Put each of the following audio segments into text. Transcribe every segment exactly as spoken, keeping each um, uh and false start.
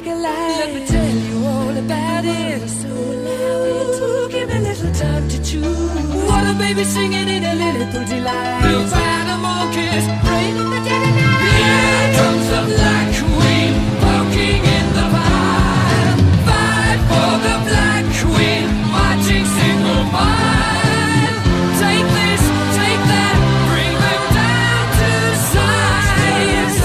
like a light. Let me tell you all about it. So loud. Ooh, give me a little time to choose. What a baby singing in a little pretty light. Feels animal kiss, rain in the dead of night. Here comes the Black Queen, poking in the pile. Fight for the Black Queen, marching single file. Take this, take that, bring them down to size.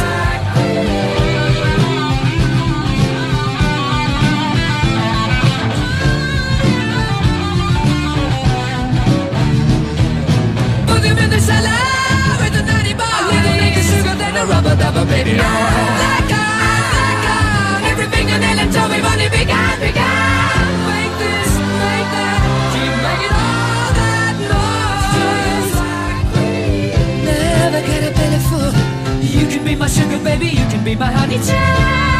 Put them in the cellar with the nutty bar. A little nigger sugar, then a rubber dubber, baby. Black on, black on, every fingernail and toe, we've only begun, begun. Make this, make that, keep making all that noise. Never get a belly full. You can be my sugar baby, you can be my honey child.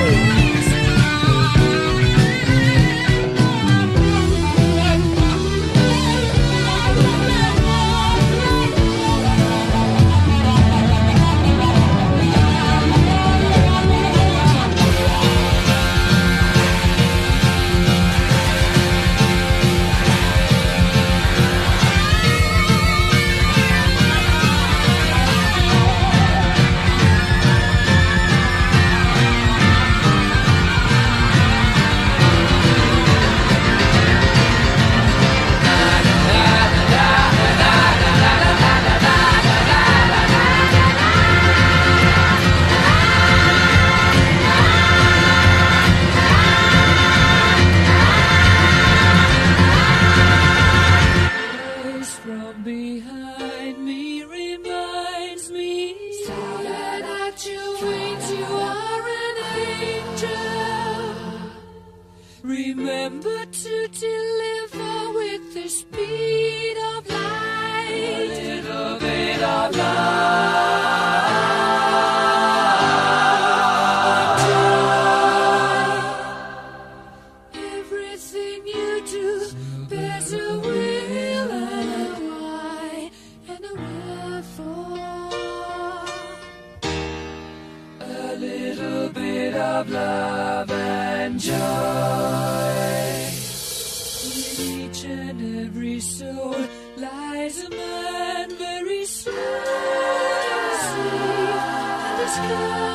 From behind me reminds me that at your wings you are an angel. Remember to deliver with the speed of light. A little bit of love. Everything you do bears a will and a why and a wherefore. A little bit of love and joy. In each and every soul lies a man very slow and asleep, and the sky